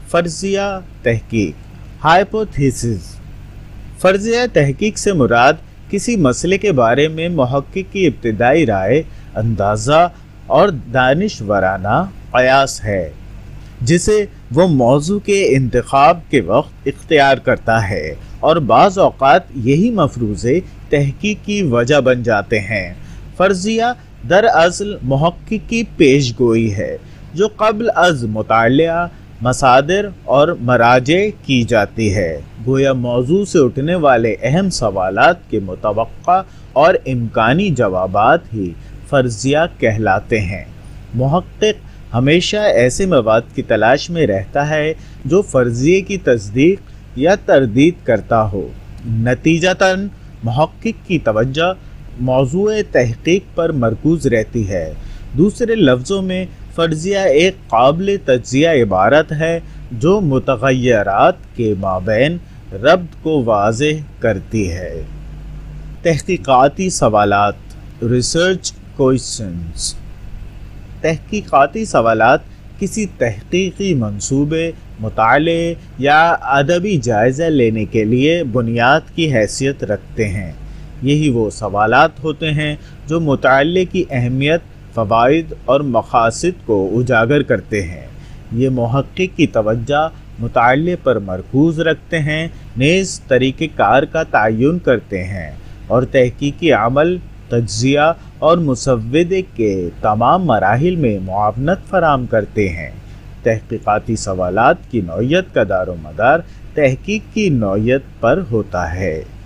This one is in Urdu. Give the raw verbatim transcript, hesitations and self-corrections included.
فرضیہ تحقیق، ہائپوتھیسز۔ فرضیہ تحقیق سے مراد کسی مسئلے کے بارے میں محقق کی ابتدائی رائے، اندازہ اور دانشورانہ قیاس ہے، جسے وہ موضوع کے انتخاب کے وقت اختیار کرتا ہے، اور بعض اوقات یہی مفروضے تحقیق کی وجہ بن جاتے ہیں۔ فرضیہ دراصل محقق کی پیش گوئی ہے جو قبل از مطالعہ مصادر اور مراجع کی جاتی ہے، گویا موضوع سے اٹھنے والے اہم سوالات کے متوقع اور امکانی جوابات ہی فرضیہ کہلاتے ہیں۔ محقق ہمیشہ ایسے مواد کی تلاش میں رہتا ہے جو فرضیے کی تصدیق یا تردید کرتا ہو۔ نتیجتاً محقق کی توجہ موضوع تحقیق پر مرکوز رہتی ہے۔ دوسرے لفظوں میں فرضیہ ایک قابل تجزیہ عبارت ہے جو متغیرات کے مابین ربط کو واضح کرتی ہے۔ تحقیقاتی سوالات، ریسرچ کوئسچنز۔ تحقیقاتی سوالات کسی تحقیقی منصوبے، مطالعے یا ادبی جائزہ لینے کے لیے بنیاد کی حیثیت رکھتے ہیں۔ یہی وہ سوالات ہوتے ہیں جو مطالعے کی اہمیت، فوائد اور مقاصد کو اجاگر کرتے ہیں۔ یہ محقق کی توجہ مطالعے پر مرکوز رکھتے ہیں، نیز طریقہ کار کا تعین کرتے ہیں اور تحقیقی عمل، تجزیہ اور مسودے کے تمام مراحل میں معاونت فراہم کرتے ہیں۔ تحقیقاتی سوالات کی نوعیت کا دار و مدار تحقیق کی نوعیت پر ہوتا ہے۔